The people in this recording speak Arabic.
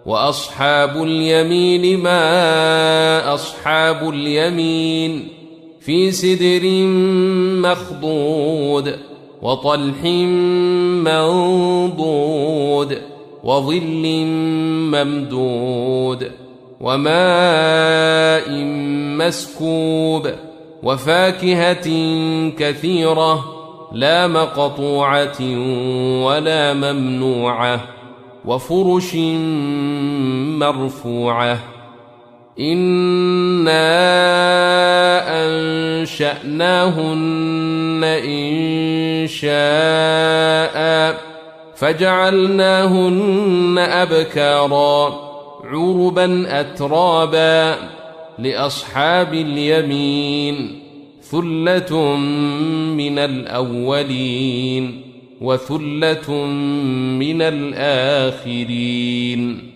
وأصحاب اليمين ما أصحاب اليمين في سدر مخضود وطلح منضود وظل ممدود وماء مسكوب وفاكهة كثيرة لا مقطوعة ولا ممنوعة وفرش مرفوعة إنا أنشأناهن إنشاء فجعلناهن أبكارا عربا أترابا لأصحاب اليمين ثلة من الأولين وثلة من الآخرين.